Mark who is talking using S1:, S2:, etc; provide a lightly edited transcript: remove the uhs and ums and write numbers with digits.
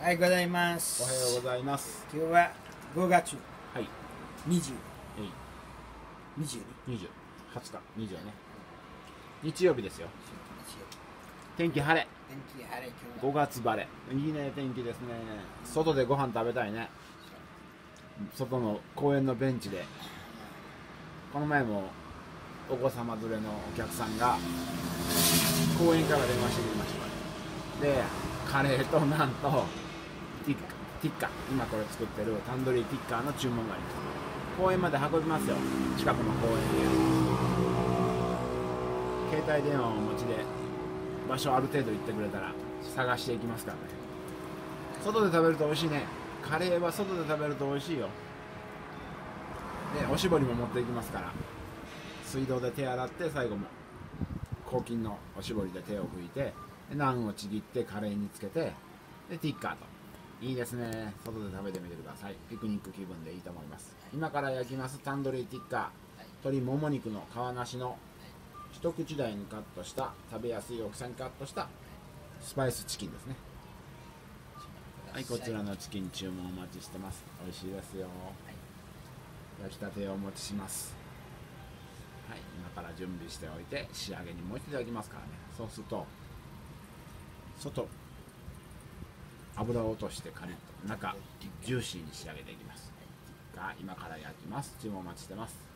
S1: はいございます。
S2: おはようございます。
S1: 今日は5月
S2: はい
S1: 20、
S2: えい
S1: 22
S2: 20、20日、20ね。日曜日ですよ。天気晴れ。
S1: 天気晴れ。今
S2: 5月晴れ。いいね、天気ですね。外でご飯食べたいね。外の公園のベンチで。この前もお子様連れのお客さんが公園から電話してくれました。で、カレーとなんとティッカ、今これ作ってるタンドリーティッカーの注文があります。公園まで運びますよ。近くの公園で。携帯電話をお持ちで場所ある程度行ってくれたら探していきますからね。外で食べると美味しいね。カレーは外で食べると美味しいよ。で、おしぼりも持っていきますから、水道で手洗って最後も抗菌のおしぼりで手を拭いて、ナンをちぎってカレーにつけて、でティッカーと。いいですね。外で食べてみてください。ピクニック気分でいいと思います。今から焼きますタンドリーティッカー、鶏もも肉の皮なしの一口大にカットした食べやすい大きさにカットしたスパイスチキンですね。はい、こちらのチキン注文お待ちしてます。美味しいですよ。焼きたてをお持ちします。はい、今から準備しておいて仕上げにもう一度焼きますからね。そうすると外油を落としてカリッと、中ジューシーに仕上げていきますが、今から焼きます。注文お待ちしてます。